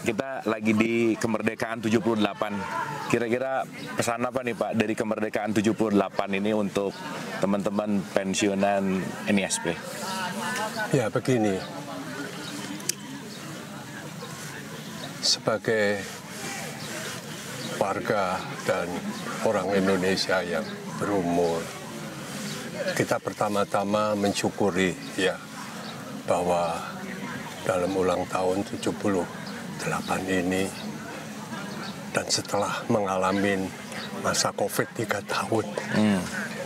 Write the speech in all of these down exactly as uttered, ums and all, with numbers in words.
kita lagi di kemerdekaan tujuh puluh delapan. Kira-kira pesan apa nih Pak dari kemerdekaan tujuh puluh delapan ini untuk teman-teman pensiunan N I S P? Ya begini, sebagai warga dan orang Indonesia yang berumur, kita pertama-tama mensyukuri ya bahwa dalam ulang tahun tujuh puluh delapan ini dan setelah mengalami masa COVID tiga tahun, hmm.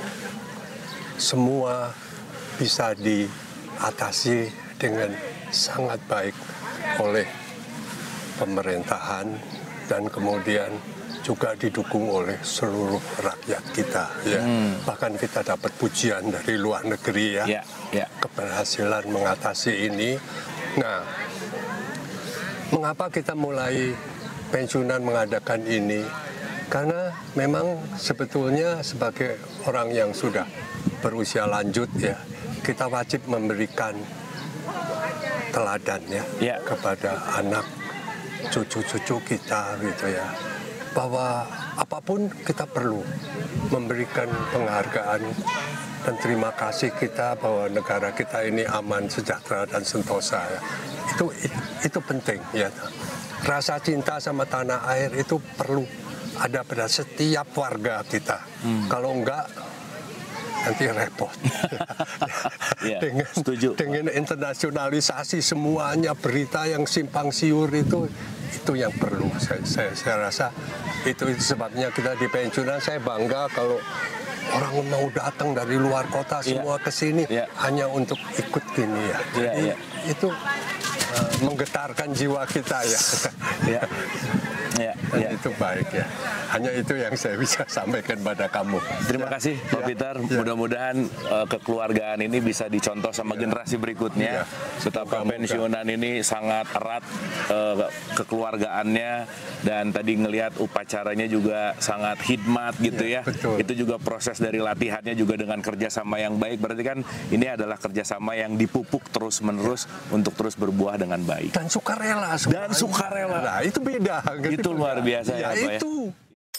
semua bisa diatasi dengan sangat baik oleh pemerintahan dan kemudian juga didukung oleh seluruh rakyat kita ya. Hmm. Bahkan kita dapat pujian dari luar negeri ya, yeah, yeah. keberhasilan mengatasi ini. Nah, mengapa kita mulai pensiunan mengadakan ini? Karena memang sebetulnya sebagai orang yang sudah berusia lanjut ya, kita wajib memberikan teladan ya, yeah. kepada anak cucu-cucu kita gitu ya, bahwa apapun kita perlu memberikan penghargaan dan terima kasih kita bahwa negara kita ini aman, sejahtera dan sentosa ya. Itu, itu itu penting ya. Rasa cinta sama tanah air itu perlu ada pada setiap warga kita. Hmm. Kalau enggak nanti repot. Ya, dengan, setuju. Dengan internasionalisasi semuanya berita yang simpang siur itu itu yang perlu. Saya, saya, saya rasa itu, itu sebabnya kita di pensiunan saya bangga kalau orang mau datang dari luar kota semua yeah. ke sini yeah. hanya untuk ikut gini ya. Jadi yeah, yeah. itu uh, menggetarkan jiwa kita ya. ya. Ya, Dan ya. itu baik ya. Hanya itu yang saya bisa sampaikan pada kamu. Terima ya. kasih Pak ya. Peter. Ya. Mudah-mudahan uh, kekeluargaan ini bisa dicontoh sama ya. generasi berikutnya. Ya. Betapa pensiunan ini sangat erat uh, kekeluargaannya, dan tadi ngelihat upacaranya juga sangat hikmat gitu ya. ya. Betul. Itu juga proses dari latihannya juga dengan kerjasama yang baik. Berarti kan ini adalah kerjasama yang dipupuk terus-menerus ya. untuk terus berbuah dengan baik. Dan sukarela. Dan sukarela. Nah, itu beda. Gitu. Itu luar biasa ya, ya, Pak itu. ya.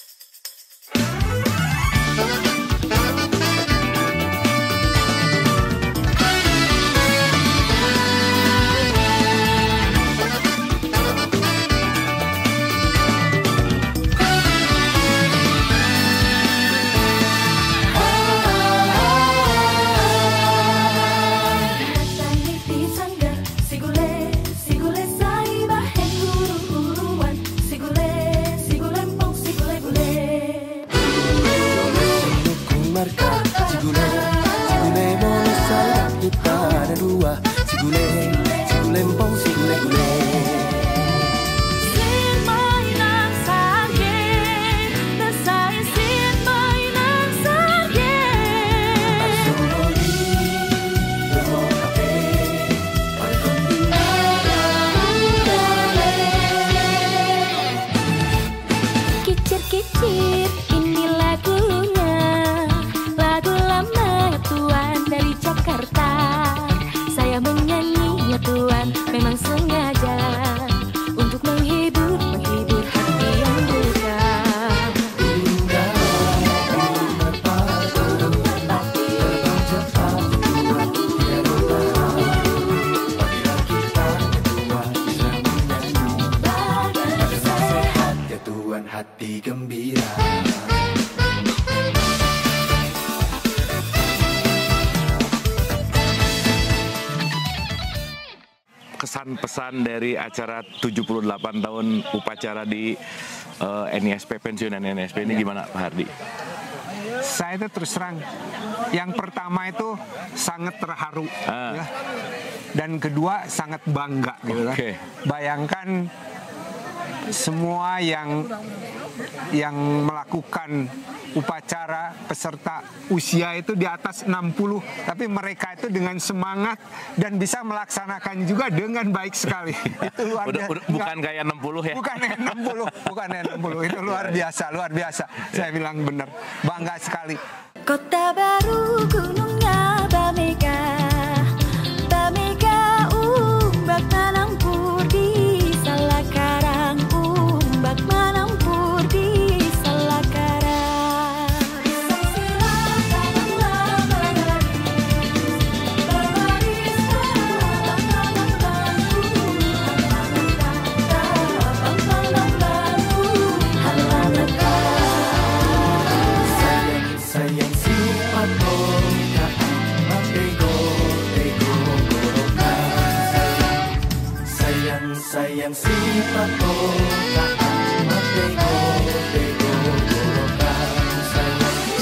Hati gembira. Kesan-pesan dari acara tujuh puluh delapan tahun upacara di uh, N I S P, pensiunan N I S P ini gimana Pak Hardi? Saya itu terus terang, yang pertama itu sangat terharu, ah. ya. Dan kedua sangat bangga, gitu kan. Okay. Bayangkan semua yang yang melakukan upacara peserta usia itu di atas enam puluh, tapi mereka itu dengan semangat dan bisa melaksanakan juga dengan baik sekali. Itu luar udah, biasa. Udah, bukan kayak enam puluh ya? Bukan kayak enam puluh, bukan kayak enam puluh. Itu luar biasa, luar biasa. Saya bilang benar, bangga sekali. Kota baru gunungnya Bamega, Bamega umbak tanam pur di Salakara.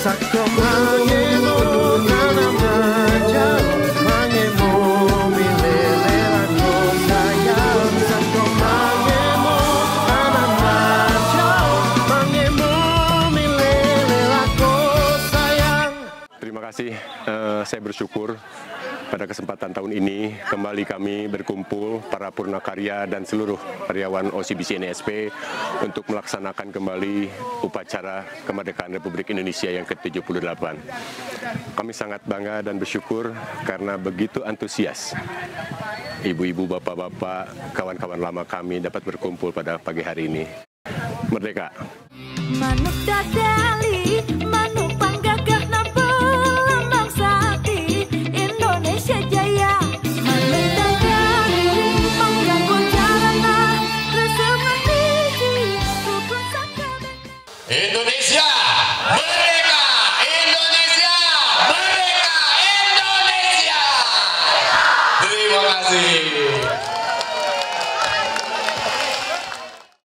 Sakto mangemo nana majao, mangemo milele lako sayang. Sakto mangemo nana majao, mangemo milele lako sayang. Terima kasih, uh, saya bersyukur pada kesempatan tahun ini kembali kami berkumpul para purnakarya dan seluruh karyawan O C B C N S P untuk melaksanakan kembali upacara kemerdekaan Republik Indonesia yang ke tujuh puluh delapan. Kami sangat bangga dan bersyukur karena begitu antusias ibu-ibu, bapak-bapak, kawan-kawan lama kami dapat berkumpul pada pagi hari ini. Merdeka! Manuk dadali, manuk panggagah napa lambang sakti Indonesia Jaya. Manuk dadali, panggagah jarana resema hiji rukun sakabeh. Indonesia merdeka! Indonesia merdeka! Indonesia! Terima kasih.